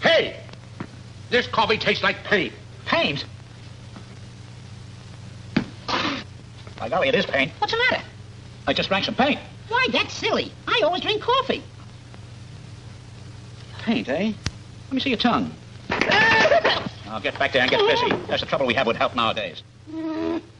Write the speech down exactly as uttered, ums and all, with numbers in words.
Hey! This coffee tastes like paint. Paint? By golly, it is paint. What's the matter? I just drank some paint. Why, that's silly. I always drink coffee. Paint, eh? Let me see your tongue. Now get back there and get busy. That's the trouble we have with help nowadays.